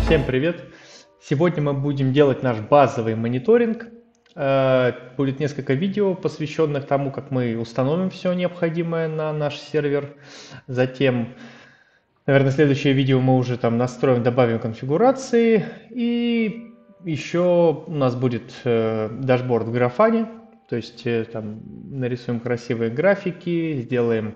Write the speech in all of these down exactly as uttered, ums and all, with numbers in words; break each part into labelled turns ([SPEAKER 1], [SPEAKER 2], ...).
[SPEAKER 1] Всем привет! Сегодня мы будем делать наш базовый мониторинг. Будет несколько видео, посвященных тому, как мы установим все необходимое на наш сервер. Затем, наверное, следующее видео мы уже там настроим, добавим конфигурации. И еще у нас будет дашборд в Grafana. То есть там нарисуем красивые графики, сделаем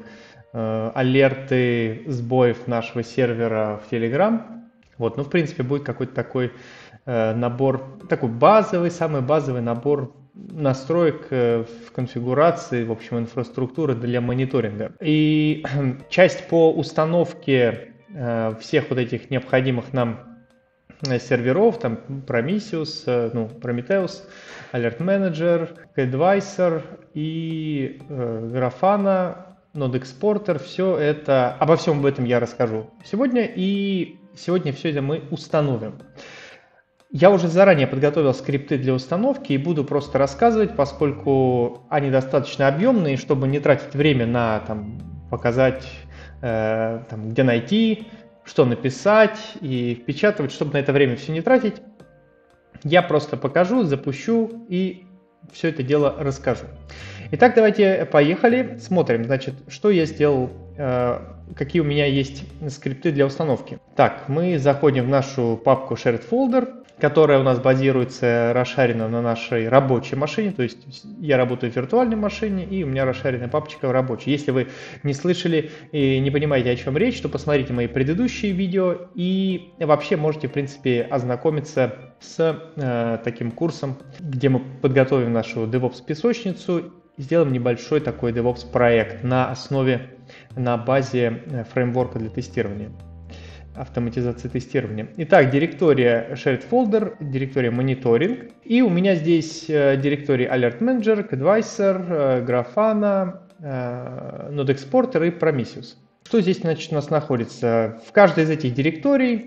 [SPEAKER 1] алерты сбоев нашего сервера в Telegram. Вот, ну, в принципе, будет какой-то такой э, набор, такой базовый, самый базовый набор настроек э, в конфигурации, в общем, инфраструктуры для мониторинга. И э, часть по установке э, всех вот этих необходимых нам серверов, там Prometheus, э, ну, Prometheus, Alert Manager, Advisor и э, Grafana, Node Exporter, все это, обо всем об этом я расскажу сегодня, и сегодня все это мы установим. Я уже заранее подготовил скрипты для установки и буду просто рассказывать, поскольку они достаточно объемные, чтобы не тратить время на там, показать, э, там, где найти, что написать и впечатывать, чтобы на это время все не тратить. Я просто покажу, запущу и все это дело расскажу. Итак, давайте поехали, смотрим, значит, что я сделал, э, какие у меня есть скрипты для установки. Так, мы заходим в нашу папку Shared Folder, которая у нас базируется расшарена на нашей рабочей машине, то есть я работаю в виртуальной машине, и у меня расшаренная папочка в рабочей. Если вы не слышали и не понимаете, о чем речь, то посмотрите мои предыдущие видео, и вообще можете, в принципе, ознакомиться с э, таким курсом, где мы подготовим нашу DevOps-песочницу, сделаем небольшой такой DevOps проект на основе, на базе фреймворка для тестирования, автоматизации тестирования. Итак, директория Shared Folder, директория Monitoring. И у меня здесь директории Alert Manager, Advisor, Grafana, Node Exporter и Prometheus. Что здесь, значит, у нас находится? В каждой из этих директорий,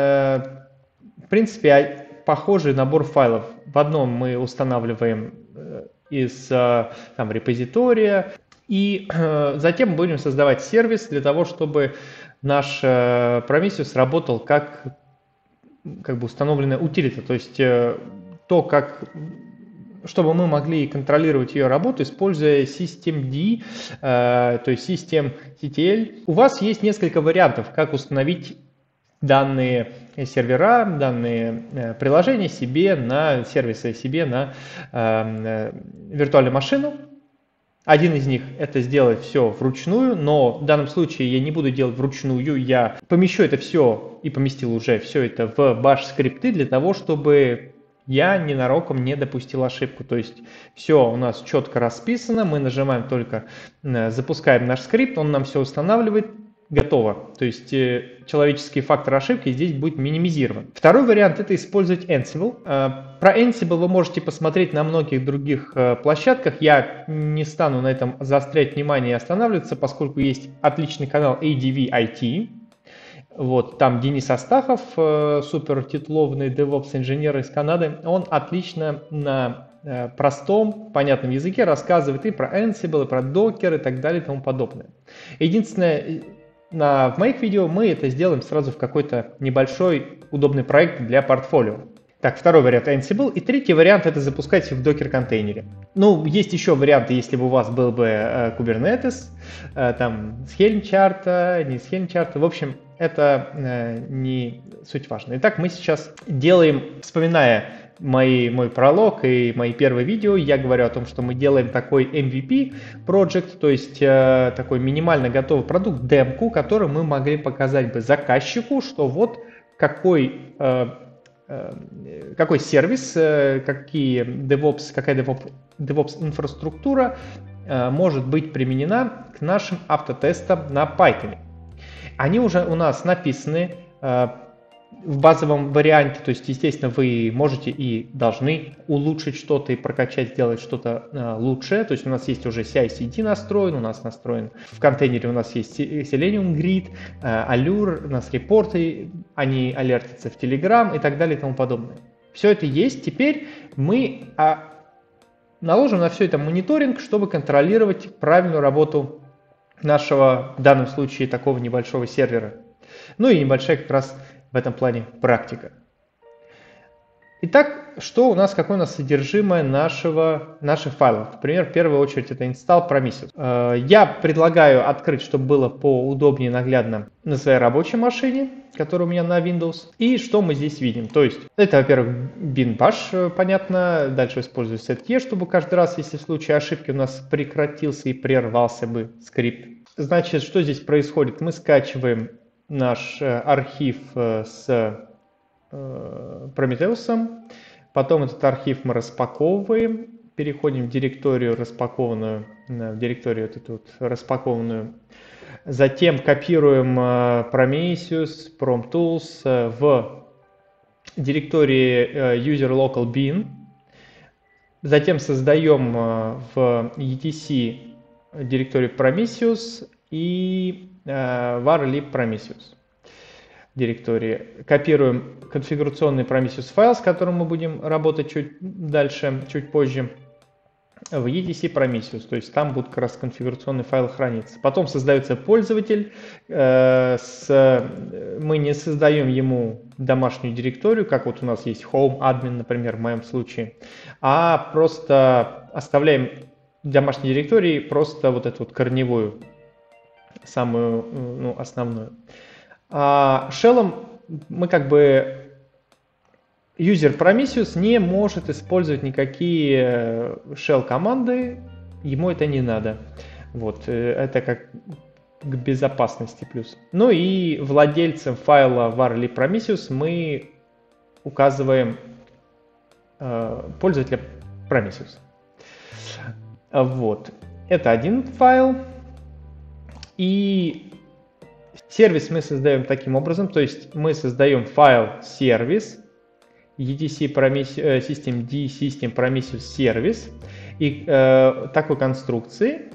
[SPEAKER 1] в принципе, похожий набор файлов. В одном мы устанавливаем из там, репозитория, и э, затем будем создавать сервис для того, чтобы наш э, Prometheus работал как, как бы установленная утилита, то есть э, то, как, чтобы мы могли контролировать ее работу, используя systemd, э, то есть systemctl. У вас есть несколько вариантов, как установить данные сервера, данные э, приложения себе на сервисы, себе на э, виртуальную машину. Один из них это сделать все вручную, но в данном случае я не буду делать вручную, я помещу это все и поместил уже все это в bash скрипты для того, чтобы я ненароком не допустил ошибку. То есть все у нас четко расписано, мы нажимаем только, запускаем наш скрипт, он нам все устанавливает. Готово. То есть э, человеческий фактор ошибки здесь будет минимизирован. Второй вариант — это использовать Ansible. Э, про Ansible вы можете посмотреть на многих других э, площадках. Я не стану на этом заострять внимание и останавливаться, поскольку есть отличный канал эй ди ви ай ти. Вот, там Денис Астахов, э, супер титулованный DevOps-инженер из Канады. Он отлично на э, простом, понятном языке рассказывает и про Ansible, и про Docker, и так далее, и тому подобное. Единственное, На, в моих видео мы это сделаем сразу в какой-то небольшой удобный проект для портфолио. Так, второй вариант Ansible. И третий вариант — это запускать в докер-контейнере. Ну, есть еще варианты, если бы у вас был бы э, Kubernetes, э, там, с Helm-чарта, не с Helm-чарта. В общем, это э, не суть важно. Итак, мы сейчас делаем, вспоминая Мои, мой пролог и мои первые видео, я говорю о том, что мы делаем такой эм ви пи project, то есть э, такой минимально готовый продукт, демку, который мы могли показать бы заказчику, что вот какой, э, э, какой сервис, э, какие DevOps, какая DevOps, DevOps инфраструктура э, может быть применена к нашим автотестам на Python. Они уже у нас написаны э, в базовом варианте, то есть, естественно, вы можете и должны улучшить что-то и прокачать, сделать что-то э, лучшее. То есть у нас есть уже си ай си ди настроен, у нас настроен в контейнере, у нас есть Selenium Grid, э, Allure, у нас репорты, они алертятся в Telegram и так далее и тому подобное. Все это есть. Теперь мы а, наложим на все это мониторинг, чтобы контролировать правильную работу нашего, в данном случае, такого небольшого сервера. Ну и небольшая как раз в этом плане практика. Итак, что у нас, какое у нас содержимое нашего, наших файлов? Например, в первую очередь это install Prometheus. Я предлагаю открыть, чтобы было поудобнее, наглядно на своей рабочей машине, которая у меня на Windows. И что мы здесь видим? То есть, это, во-первых, bin bash, понятно. Дальше использую set-e, чтобы каждый раз, если в случае ошибки у нас прекратился и прервался бы скрипт. Значит, что здесь происходит? Мы скачиваем наш архив с Prometheus. Потом этот архив мы распаковываем, переходим в директорию распакованную, в директорию вот эту вот распакованную. Затем копируем Prometheus, PromTools в директории user local bin. Затем создаем в и ти си директорию Prometheus и var lib Prometheus директории. Копируем конфигурационный Prometheus файл, с которым мы будем работать чуть дальше, чуть позже, в и ти си Prometheus, то есть там будут как раз конфигурационные файлы храниться. Потом создается пользователь, э, с, мы не создаем ему домашнюю директорию, как вот у нас есть home admin, например, в моем случае, а просто оставляем в домашней директории просто вот эту вот корневую, самую, ну, основную. А shell'ом мы как бы user Prometheus не может использовать никакие shell команды, ему это не надо. Вот, это как к безопасности плюс. Ну и владельцем файла var lib Prometheus мы указываем э, пользователя Prometheus. Вот, это один файл. И сервис мы создаем таким образом, то есть мы создаем файл сервис, и ти си Prometheus, systemd system Prometheus service, и э, такой конструкции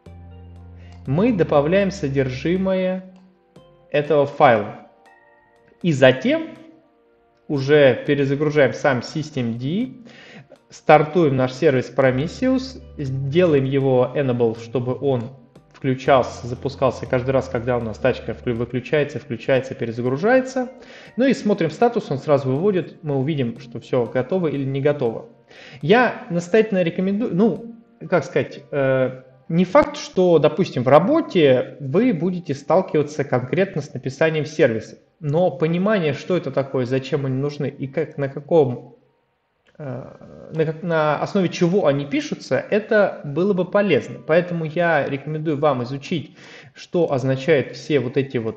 [SPEAKER 1] мы добавляем содержимое этого файла. И затем уже перезагружаем сам systemd, стартуем наш сервис Prometheus, делаем его enable, чтобы он включался, запускался каждый раз, когда у нас тачка выключается, включается, перезагружается. Ну и смотрим статус, он сразу выводит, мы увидим, что все готово или не готово. Я настоятельно рекомендую, ну, как сказать, э, не факт, что, допустим, в работе вы будете сталкиваться конкретно с написанием сервиса, но понимание, что это такое, зачем они нужны и как, на каком На, на основе чего они пишутся, это было бы полезно. Поэтому я рекомендую вам изучить, что означают все вот эти вот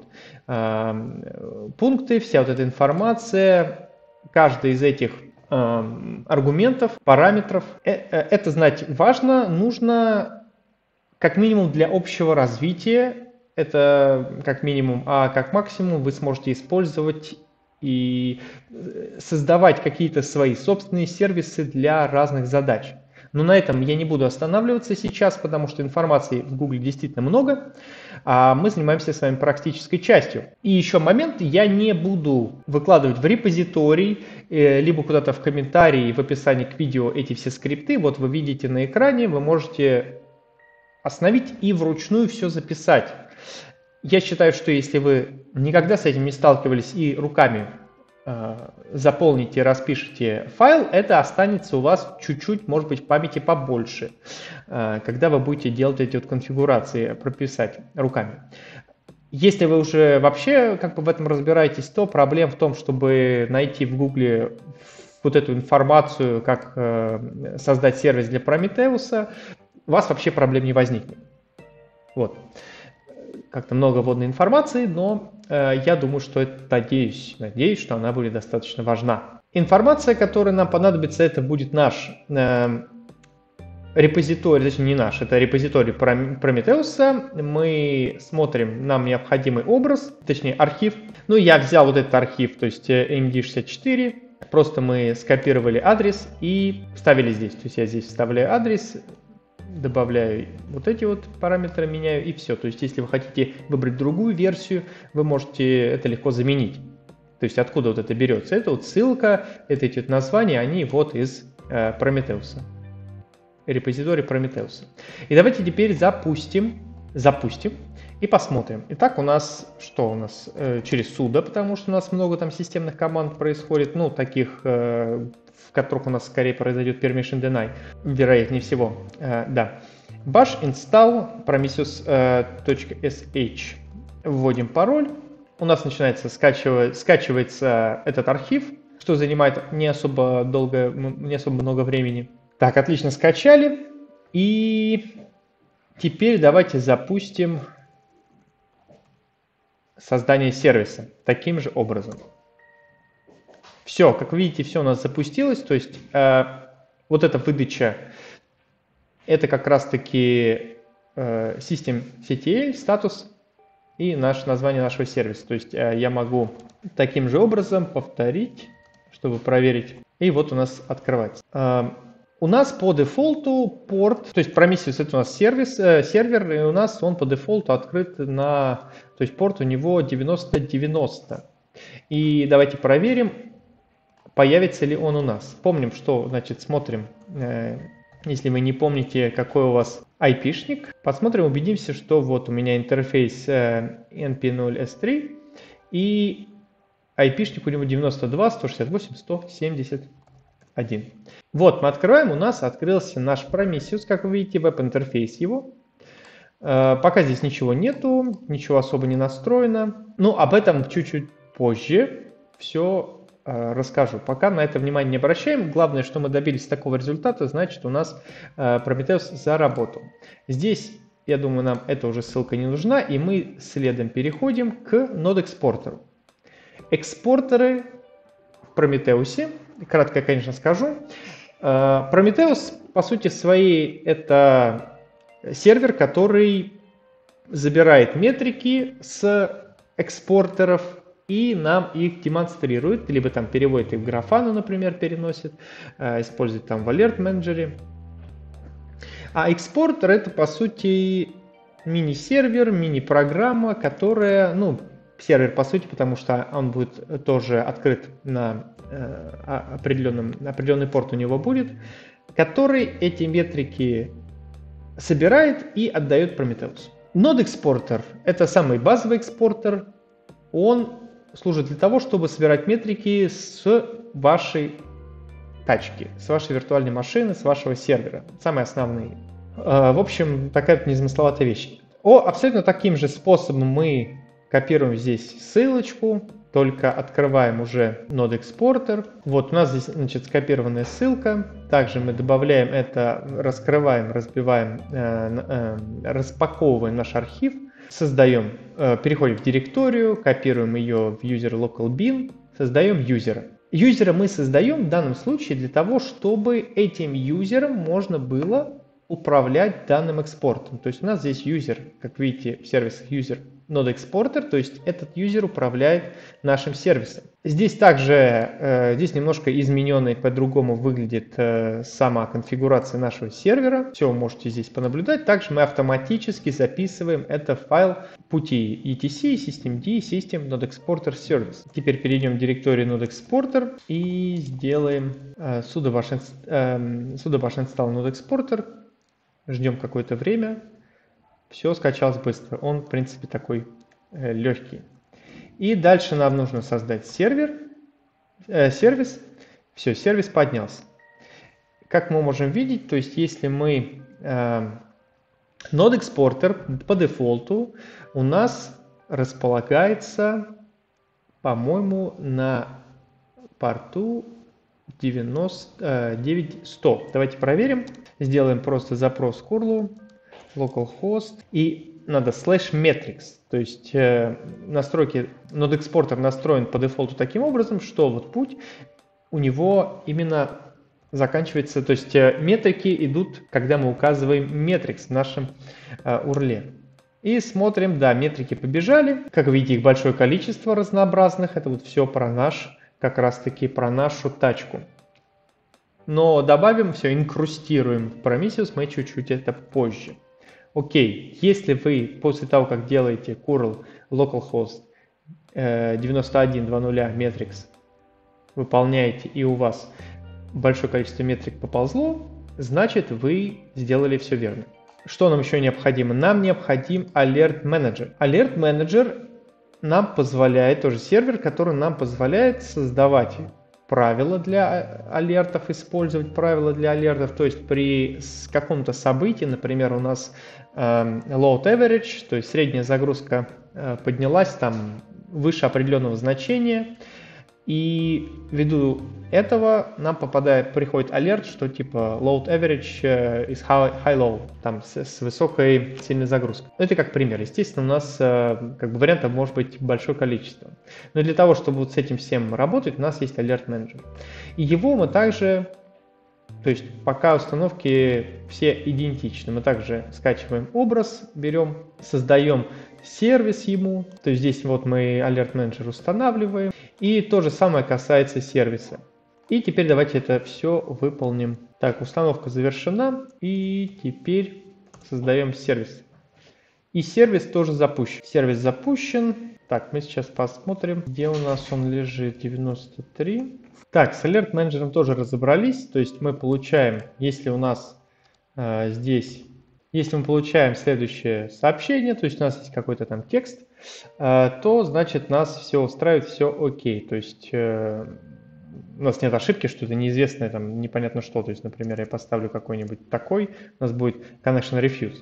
[SPEAKER 1] э, пункты, вся вот эта информация, каждый из этих э, аргументов, параметров. Э, э, это знать важно, нужно как минимум для общего развития. Это как минимум, а как максимум вы сможете использовать и создавать какие-то свои собственные сервисы для разных задач. Но на этом я не буду останавливаться сейчас, потому что информации в Google действительно много, а мы занимаемся с вами практической частью. И еще момент, я не буду выкладывать в репозиторий, либо куда-то в комментарии, в описании к видео эти все скрипты. Вот вы видите на экране, вы можете остановить и вручную все записать. Я считаю, что если вы никогда с этим не сталкивались и руками э, заполните, распишите файл, это останется у вас чуть-чуть, может быть, в памяти побольше, э, когда вы будете делать эти вот конфигурации, прописать руками. Если вы уже вообще как бы в этом разбираетесь, то проблем в том, чтобы найти в Гугле вот эту информацию, как э, создать сервис для Prometheus, у вас вообще проблем не возникнет. Вот. Как-то много вводной информации, но э, я думаю, что это, надеюсь, надеюсь, что она будет достаточно важна. Информация, которая нам понадобится, это будет наш э, репозиторий, точнее не наш, это репозиторий Prometheus. Мы смотрим, нам необходимый образ, точнее архив. Ну, я взял вот этот архив, то есть эм ди шестьдесят четыре, просто мы скопировали адрес и вставили здесь. То есть я здесь вставляю адрес, добавляю вот эти вот параметры, меняю и все. То есть если вы хотите выбрать другую версию, вы можете это легко заменить. То есть откуда вот это берется? Это вот ссылка, это эти вот названия, они вот из э, Prometheus, репозиторий Prometheus. И давайте теперь запустим, запустим И посмотрим. Итак, у нас что у нас? Э, через sudo, потому что у нас много там системных команд происходит, ну, таких, э, в которых у нас скорее произойдет permission deny, вероятнее всего. Э, да. Bash install prometheus.sh. Вводим пароль. У нас начинается скачивать, скачивается этот архив, что занимает не особо долго, не особо много времени. Так, отлично, скачали. И теперь давайте запустим создание сервиса таким же образом. Все, как видите, все у нас запустилось. То есть э, вот эта выдача, это как раз-таки э, system.ctl статус и наше название нашего сервиса. То есть э, я могу таким же образом повторить, чтобы проверить. И вот у нас открывается. Э, у нас по дефолту порт, то есть Prometheus это у нас сервис, э, сервер, и у нас он по дефолту открыт на, то есть порт у него девяносто девяносто. И давайте проверим, появится ли он у нас. Помним, что, значит, смотрим, э, если вы не помните, какой у вас ай пи-шник, посмотрим, убедимся, что вот у меня интерфейс э, эн пи ноль эс три и ай пи-шник у него девяносто два сто шестьдесят восемь сто семьдесят один. Вот, мы открываем, у нас открылся наш Prometheus, как вы видите, веб-интерфейс его. Э, пока здесь ничего нету, ничего особо не настроено. Ну, об этом чуть-чуть позже все э, расскажу. Пока на это внимание не обращаем. Главное, что мы добились такого результата, значит, у нас э, Prometheus заработал. Здесь, я думаю, нам эта уже ссылка не нужна, и мы следом переходим к нод-экспортеру. Экспортеры в Prometheus, кратко, конечно, скажу. Prometheus, по сути своей, это сервер, который забирает метрики с экспортеров и нам их демонстрирует, либо там переводит их в Grafana, например, переносит, использует там в Alert Manager. А экспортер это, по сути, мини-сервер, мини-программа, которая, ну, сервер, по сути, потому что он будет тоже открыт на э, определенном, определенный порт у него будет, который эти метрики собирает и отдает Prometheus. Node-экспортер – это самый базовый экспортер. Он служит для того, чтобы собирать метрики с вашей тачки, с вашей виртуальной машины, с вашего сервера. Самые основные. Э, в общем, такая незамысловатая вещь. О, абсолютно таким же способом мы копируем здесь ссылочку, только открываем уже нод-экспортер. Вот у нас здесь, значит, скопированная ссылка. Также мы добавляем это, раскрываем, разбиваем, э, э, распаковываем наш архив, создаем, э, переходим в директорию, копируем ее в user local bin, создаем юзера. Юзера мы создаем в данном случае для того, чтобы этим юзером можно было управлять данным экспортом. То есть у нас здесь юзер, как видите, в сервисах юзер нод-экспортер, то есть этот юзер управляет нашим сервисом. Здесь также, э, здесь немножко измененной по-другому выглядит э, сама конфигурация нашего сервера. Все вы можете здесь понаблюдать. Также мы автоматически записываем это в файл пути и ти си, systemd, system node-exporter service. Теперь перейдем в директорию node-exporter и сделаем э, sudo bash э, sudo bash install node-exporter. Ждем какое-то время. Все скачалось быстро. Он, в принципе, такой э, легкий. И дальше нам нужно создать сервер, э, сервис. Все, сервис поднялся. Как мы можем видеть, то есть если мы э, node-экспортер по дефолту у нас располагается, по-моему, на порту девяносто девять сто. Давайте проверим. Сделаем просто запрос курлу localhost и надо slash metrics, то есть э, настройки, node-экспортер настроен по дефолту таким образом, что вот путь у него именно заканчивается, то есть э, метрики идут, когда мы указываем metrics в нашем э, урле. И смотрим, да, метрики побежали, как видите, их большое количество разнообразных, это вот все про наш, как раз таки про нашу тачку. Но добавим все, инкрустируем в Prometheus мы чуть-чуть это позже. Окей, если вы после того, как делаете curl localhost девяносто один точка два ноль metrics, выполняете и у вас большое количество метрик поползло, значит вы сделали все верно. Что нам еще необходимо? Нам необходим Alert Manager. Alert Manager нам позволяет, тоже сервер, который нам позволяет создавать правила для алертов, использовать правила для алертов. То есть при каком-то событии, например, у нас э, load average, то есть средняя загрузка э, поднялась там выше определенного значения, и ввиду этого нам попадает, приходит алерт, что типа load average is high, high low, там с, с высокой сильной загрузкой. Это как пример. Естественно, у нас как бы вариантов может быть большое количество. Но для того, чтобы вот с этим всем работать, у нас есть alert manager. И его мы также, то есть пока установки все идентичны, мы также скачиваем образ, берем, создаем сервис ему, то есть здесь вот мы Alert Manager устанавливаем, и то же самое касается сервиса. И теперь давайте это все выполним. Так, установка завершена, и теперь создаем сервис. И сервис тоже запущен. Сервис запущен. Так, мы сейчас посмотрим, где у нас он лежит. девяносто три. Так, с Alert Manager тоже разобрались, то есть мы получаем, если у нас э, здесь... Если мы получаем следующее сообщение, то есть у нас есть какой-то там текст, то значит нас все устраивает, все окей. То есть у нас нет ошибки, что это неизвестное, там, непонятно что. То есть, например, я поставлю какой-нибудь такой, у нас будет connection refuse.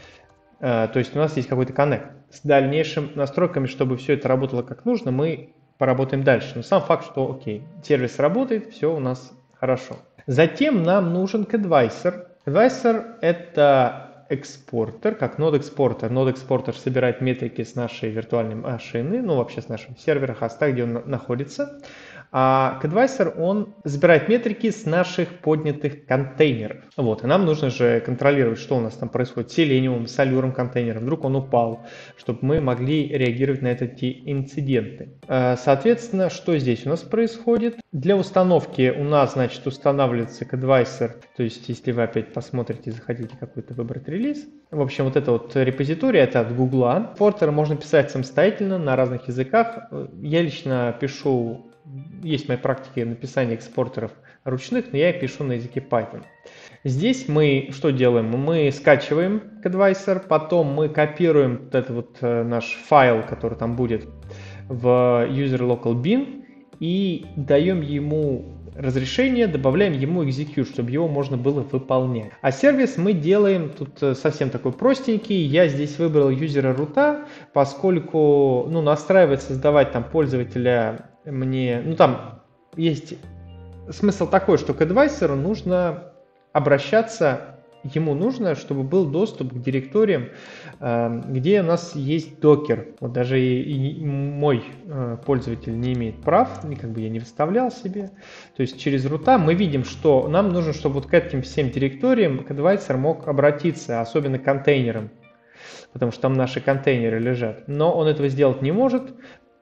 [SPEAKER 1] То есть у нас есть какой-то connect. С дальнейшими настройками, чтобы все это работало как нужно, мы поработаем дальше. Но сам факт, что окей, сервис работает, все у нас хорошо. Затем нам нужен Advisor. Advisor — это экспортер, как нод-экспортер. Нод-экспортер собирает метрики с нашей виртуальной машины, ну вообще с нашего сервера, хоста, где он находится. А Advisor, он забирает метрики с наших поднятых контейнеров. Вот, и нам нужно же контролировать, что у нас там происходит с Selenium, с Allure контейнером. Вдруг он упал, чтобы мы могли реагировать на эти инциденты. Соответственно, что здесь у нас происходит? Для установки у нас, значит, устанавливается Advisor. То есть, если вы опять посмотрите, захотите какой-то выбрать релиз. В общем, вот это вот репозиторий, это от Гугла. Экспортер можно писать самостоятельно на разных языках. Я лично пишу... Есть в моей практике написания экспортеров ручных, но я пишу на языке Python. Здесь мы что делаем? Мы скачиваем Advisor, потом мы копируем вот этот вот наш файл, который там будет, в user local bin и даем ему разрешение, добавляем ему execute, чтобы его можно было выполнять. А сервис мы делаем тут совсем такой простенький. Я здесь выбрал юзера рута, поскольку ну, настраивать, создавать там пользователя мне, ну там есть смысл такой, что к Advisor нужно обращаться, ему нужно, чтобы был доступ к директориям, где у нас есть докер. Вот даже и, и мой пользователь не имеет прав, как бы я не выставлял себе. То есть через рута мы видим, что нам нужно, чтобы вот к этим всем директориям Advisor мог обратиться, особенно к контейнерам, потому что там наши контейнеры лежат. Но он этого сделать не может.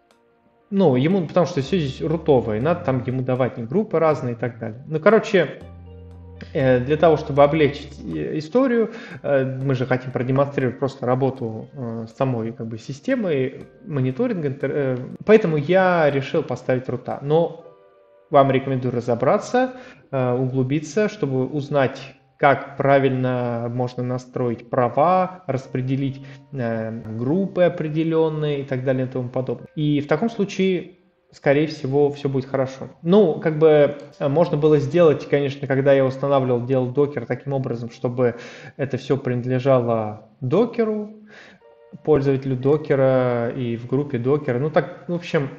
[SPEAKER 1] Ну, ему, потому что все здесь рутовое, надо там ему давать группы разные и так далее. Ну, короче, для того, чтобы облегчить историю, мы же хотим продемонстрировать просто работу самой как бы, системы, мониторинга, поэтому я решил поставить рута. Но вам рекомендую разобраться, углубиться, чтобы узнать, как правильно можно настроить права, распределить э, группы определенные и так далее и тому подобное. И в таком случае, скорее всего, все будет хорошо. Ну, как бы можно было сделать, конечно, когда я устанавливал, делал докер таким образом, чтобы это все принадлежало докеру, пользователю докера и в группе докера. Ну, так, в общем,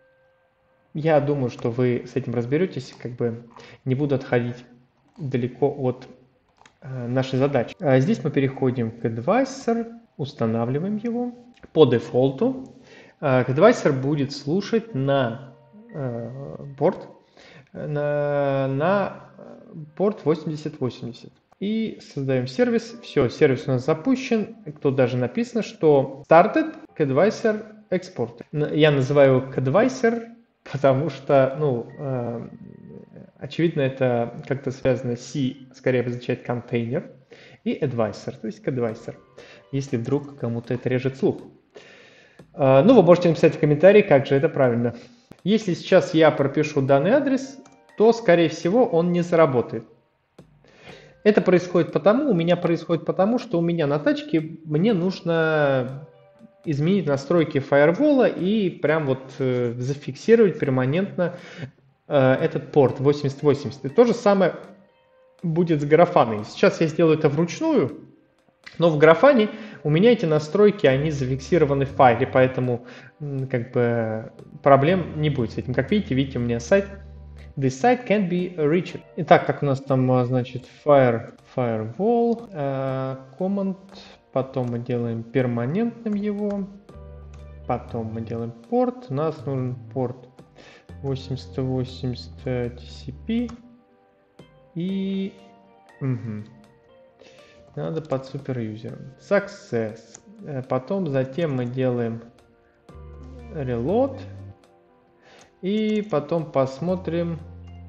[SPEAKER 1] я думаю, что вы с этим разберетесь, как бы не буду отходить далеко от нашей задачи. Здесь мы переходим к Advisor, устанавливаем его. По дефолту Advisor будет слушать на порт, на, на порт восемьдесят восемьдесят. И создаем сервис. Все, сервис у нас запущен. Тут даже написано, что started Advisor export. Я называю его Advisor, потому что, ну, очевидно, это как-то связано с C, скорее обозначает контейнер, и Advisor, то есть Advisor, если вдруг кому-то это режет слух. Ну, вы можете написать в комментарии, как же это правильно. Если сейчас я пропишу данный адрес, то, скорее всего, он не заработает. Это происходит потому, у меня происходит потому, что у меня на тачке мне нужно изменить настройки фаервола и прям вот э, зафиксировать перманентно э, этот порт восемьдесят восемьдесят. И то же самое будет с графаной. Сейчас я сделаю это вручную, но в графане у меня эти настройки, они зафиксированы в файле, поэтому как бы проблем не будет с этим. Как видите, видите, у меня сайт This site can be reached. Итак, как у нас там, значит, fire, firewall, uh, command, потом мы делаем перманентным его, потом мы делаем порт, у нас нужен порт восемьдесят восемьдесят ти си пи, и угу. Надо под суперюзером. Success. Потом затем мы делаем reload. И потом посмотрим.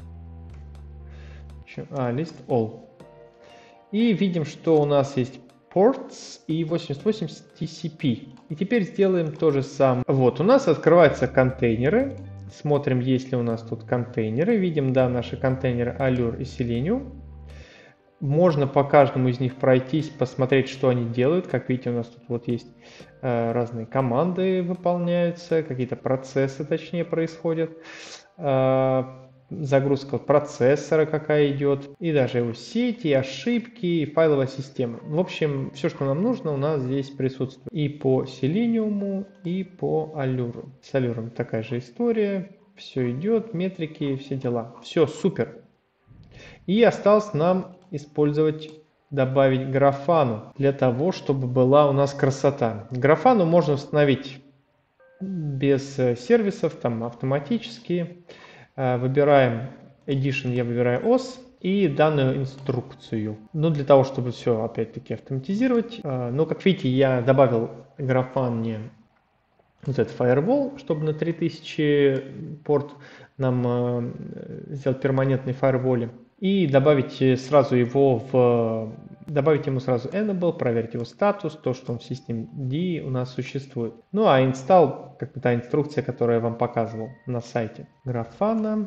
[SPEAKER 1] А, list all. И видим, что у нас есть ports и восемьдесят восемьдесят ти си пи. И теперь сделаем то же самое. Вот, у нас открываются контейнеры. Смотрим, есть ли у нас тут контейнеры. Видим, да, наши контейнеры Allure и Selenium. Можно по каждому из них пройтись, посмотреть, что они делают. Как видите, у нас тут вот есть э, разные команды выполняются, какие-то процессы, точнее, происходят. Э, загрузка процессора какая идет, и даже его сети, ошибки, и файловая система. В общем, все, что нам нужно, у нас здесь присутствует и по Selenium, и по Allure. С Allure такая же история, все идет, метрики, все дела. Все, супер. И осталось нам использовать, добавить графану для того, чтобы была у нас красота. Графану можно установить без сервисов, там автоматически. Выбираем Edition, я выбираю ОС и данную инструкцию. Ну, для того, чтобы все опять-таки автоматизировать. Но, как видите, я добавил графане вот этот firewall, чтобы на три тысячи порт нам сделать перманентный firewall. И добавить сразу его в, добавить ему сразу enable, проверить его статус, то, что он в системе ди у нас существует. Ну а install, как бы та инструкция, которую я вам показывал на сайте. Grafana.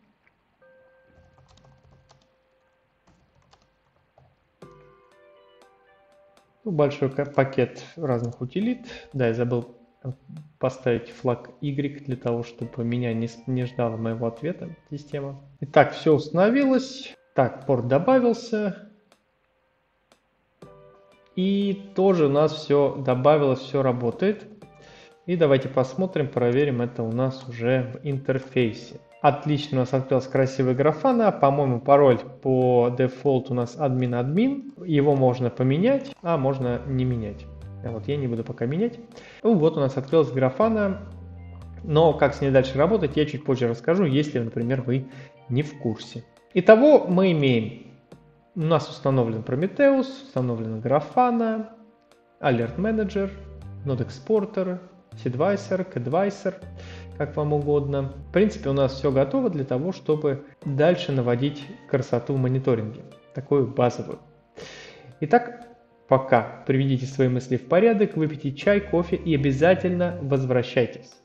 [SPEAKER 1] Ну, большой пакет разных утилит. Да, я забыл поставить флаг Y для того, чтобы меня не, не ждала моего ответа система. Итак, все установилось. Так, порт добавился. И тоже у нас все добавилось, все работает. И давайте посмотрим, проверим это у нас уже в интерфейсе. Отлично, у нас открылась красивая графана. По-моему, пароль по дефолту у нас админ-админ. Его можно поменять, а можно не менять. Вот я не буду пока менять. Ну вот у нас открылась графана. Но как с ней дальше работать, я чуть позже расскажу, если, например, вы не в курсе. Итого мы имеем. У нас установлен Prometheus, установлена графана, Alert Manager, Node Exporter, Seedvisor, Cadvisor, как вам угодно. В принципе, у нас все готово для того, чтобы дальше наводить красоту в мониторинге. Такую базовую. Итак, пока приведите свои мысли в порядок, выпейте чай, кофе и обязательно возвращайтесь.